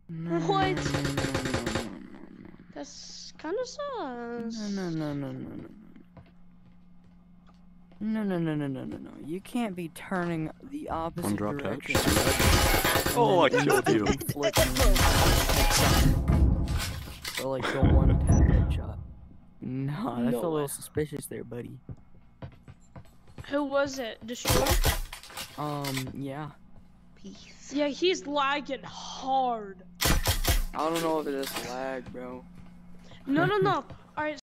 No, What? No, no, no, no, That's kind of sus. no, no, no, no, no, no. No, no, no, no, no, no, no. You can't be turning the opposite One drop touch. direction. Oh, I And killed you. then flicking headshot. Or like the one tap headshot. Nah, that's No a way. little suspicious there, buddy. Who was it? Destroy? Yeah. Peace. Yeah, he's lagging hard. I don't know if it's lag, bro. No, no, no. Alright,